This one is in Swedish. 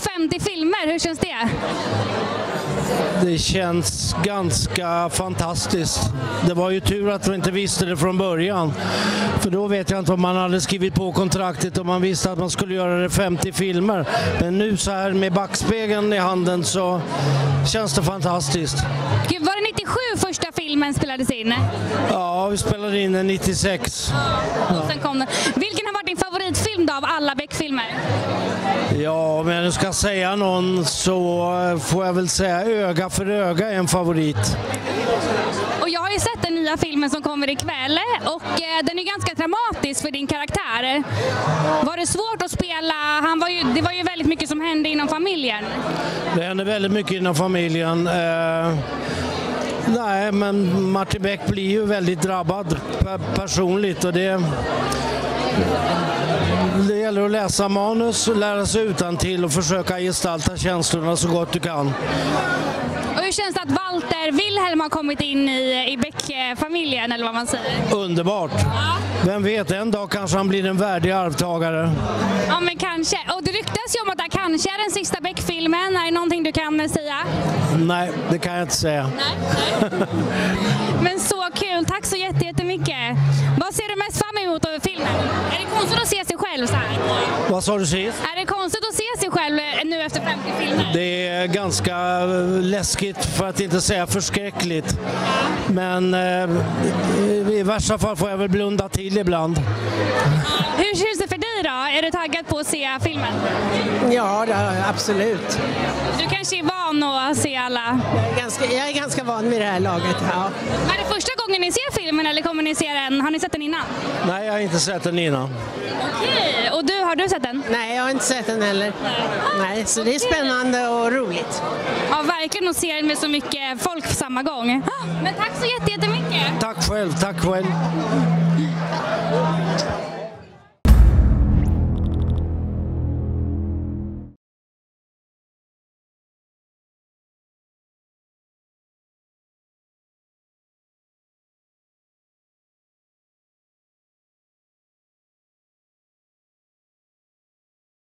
50 filmer, hur känns det? Det känns ganska fantastiskt. Det var ju tur att vi inte visste det från början. För då vet jag inte om man hade skrivit på kontraktet och man visste att man skulle göra det 50 filmer. Men nu så här med backspegeln i handen så känns det fantastiskt. Gud, var det 97 första filmen spelades in? Ja, vi spelade in den 96. Och sen kom den. Vilken har varit din favoritfilm då av alla Beck-filmer? Ja, om jag nu ska säga någon så får jag väl säga Öga för öga är en favorit. Och jag har ju sett den nya filmen som kommer ikväll och den är ganska dramatisk för din karaktär. Var det svårt att spela? Det var ju väldigt mycket som hände inom familjen. Det hände väldigt mycket inom familjen. Nej, men Martin Beck blir ju väldigt drabbad personligt och det gäller att läsa manus och lära sig utantill och försöka gestalta känslorna så gott du kan. Och hur känns det att Walter Wilhelm har kommit in i Beck-familjen, eller vad man säger? Underbart. Ja. Vem vet, en dag kanske han blir en värdig arvtagare. Ja, men kanske. Och det ryktas ju om att det kanske är den sista Beck-filmen. Är det någonting du kan säga? Nej, det kan jag inte säga. Nej. Men så kul. Tack så jättemycket. Vad ser du mest fram emot över filmen? Är det konstigt att se sig själv så här? Vad sa du sist? Är det konstigt att se sig själv nu efter 50 filmer? Det är ganska läskigt, för att inte säga förskräckligt. Men i värsta fall får jag väl blunda till ibland. Hur känns det för dig då? Är du taggad på att se filmen? Ja, absolut. Du kanske är van att se alla? Jag är ganska van vid det här laget, ja. Är det första gången ni ser filmen eller kommer ni se den? Har ni sett den innan? Nej, jag har inte sett den innan. Okej, och har du sett den? Nej, jag har inte sett den heller. Nej, så det är spännande och roligt. Ja, verkligen att se den med så mycket folk på samma gång. Men tack så jättemycket! Tack själv, tack själv.